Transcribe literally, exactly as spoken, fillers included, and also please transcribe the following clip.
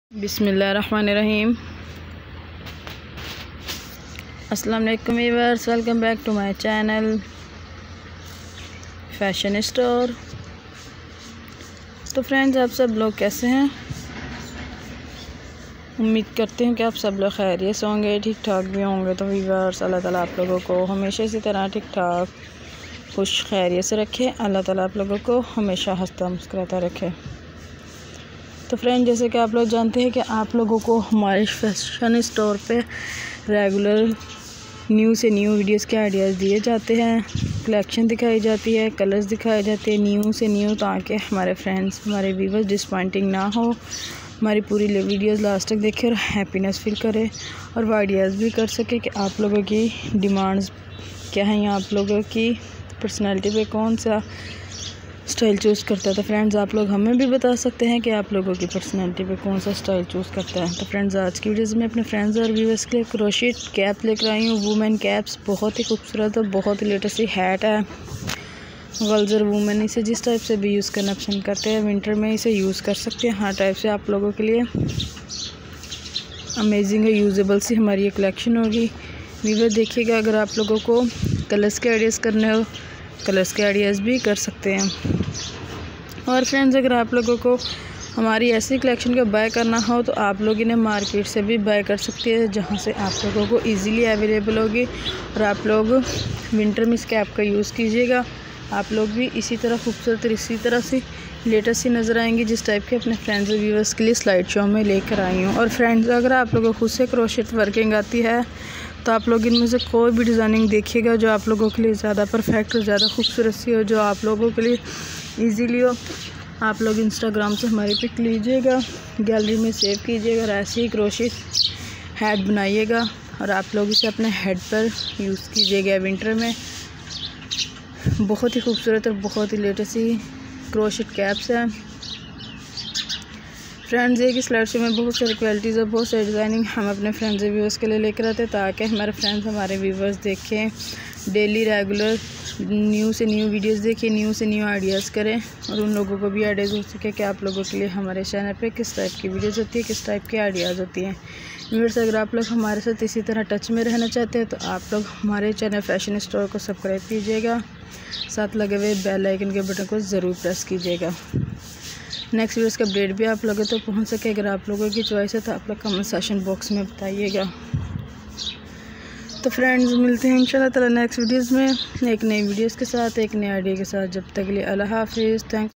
बिस्मिल्लाहिर्रहमानिर्रहीम। अस्सलाम वालेकुम viewers, welcome back to my channel Fashion Store. तो फ्रेंड्स, आप सब लोग कैसे हैं? उम्मीद करते हैं कि आप सब लोग खैरियत से होंगे, ठीक ठाक भी होंगे। तो व्यूअर्स, अल्लाह ताला आप लोगों को हमेशा इसी तरह ठीक ठाक खुश खैरियत से रखे। अल्लाह ताला आप लोगों को हमेशा हंसता मुस्कुराता रखे। तो फ्रेंड, जैसे कि आप लोग जानते हैं कि आप लोगों को हमारे फैशन स्टोर पे रेगुलर न्यू से न्यू वीडियोस के आइडियाज़ दिए जाते हैं, कलेक्शन दिखाई जाती है, कलर्स दिखाए जाते हैं न्यू से न्यू, ताकि हमारे फ्रेंड्स, हमारे व्यूअर्स डिसपॉइंटिंग ना हो। हमारी पूरी वीडियोस लास्ट तक देखें और हैप्पीनेस फील करें और वो आइडियाज़ भी कर सके कि आप लोगों की डिमांड्स क्या हैं या आप लोगों की पर्सनैलिटी पे कौन सा स्टाइल चूज़ करता है। तो फ्रेंड्स, आप लोग हमें भी बता सकते हैं कि आप लोगों की पर्सनैलिटी पे कौन सा स्टाइल चूज़ करता है। तो फ्रेंड्स, आज की वीडियोस में अपने फ्रेंड्स और व्यूअर्स के लिए क्रोशेट कैप लेकर आई हूँ। वुमेन कैप्स बहुत ही खूबसूरत और बहुत ही लेटेस्ट हैट है। गर्ल्स और वुमेन इसे जिस टाइप से भी यूज़ करना पसंद करते हैं, विंटर में इसे यूज़ कर सकते हैं। हर टाइप से आप लोगों के लिए अमेजिंग और यूजेबल सी हमारी ये कलेक्शन होगी। व्यूअर देखिएगा, अगर आप लोगों को कलर्स के आइडियाज़ करने हो, कलर्स के आइडियाज़ भी कर सकते हैं। और फ्रेंड्स, अगर आप लोगों को हमारी ऐसी कलेक्शन को बाय करना हो तो आप लोग इन्हें मार्केट से भी बाय कर सकते हैं, जहां से आप लोगों को इजीली अवेलेबल होगी। और आप लोग विंटर में इस कैप का यूज़ कीजिएगा, आप लोग भी इसी तरह खूबसूरत और इसी तरह से लेटेस्ट सी नज़र आएंगी, जिस टाइप के अपने फ्रेंड्स और व्यूअर्स के लिए स्लाइड शो में लेकर आई हूँ। और फ्रेंड्स, अगर आप लोगों को खुद से क्रोशेट वर्किंग आती है तो आप लोग इनमें से कोई भी डिज़ाइनिंग देखिएगा जो आप लोगों के लिए ज़्यादा परफेक्ट और ज़्यादा खूबसूरत सी हो, जो आप लोगों के लिए इजीली हो। आप लोग इंस्टाग्राम से हमारी पिक लीजिएगा, गैलरी में सेव कीजिएगा और ऐसे ही क्रोशेट हेड बनाइएगा और आप लोग इसे अपने हेड पर यूज़ कीजिएगा विंटर में। बहुत ही खूबसूरत और बहुत ही लेटेस्ट सी क्रोशेट कैप्स हैं। फ्रेंड्स, एक स्लाइड शो में बहुत सारी क्वालिटीज़ और बहुत सारी डिज़ाइनिंग हम अपने फ्रेंड्स और व्यूअर्स के लिए लेकर आते हैं, ताकि हमारे फ्रेंड्स, हमारे व्यूअर्स देखें, डेली रेगुलर न्यू से न्यू वीडियोस देखें, न्यू से न्यू आइडियाज़ करें और उन लोगों को भी आइडियाज़ हो सके कि आप लोगों के लिए हमारे चैनल पे किस टाइप की वीडियोस होती है, किस टाइप के आइडियाज़ होती हैं। व्यूअर्स, अगर आप लोग हमारे साथ इसी तरह टच में रहना चाहते हैं तो आप लोग हमारे चैनल फैशन स्टोर को सब्सक्राइब कीजिएगा, साथ लगे हुए बेल आइकन के बटन को ज़रूर प्रेस कीजिएगा। नेक्स्ट वीडियोस का अपडेट भी आप लोगों तक तो पहुंच सके। अगर आप लोगों की चॉइस है तो आप लोग कमेंट सेक्शन बॉक्स में बताइएगा। तो फ्रेंड्स, मिलते हैं इंशाल्लाह ताला नेक्स्ट वीडियोस में एक नई वीडियोस के साथ, एक नए आइडिया के साथ। जब तक के लिए अल्लाह हाफिज़। थैंक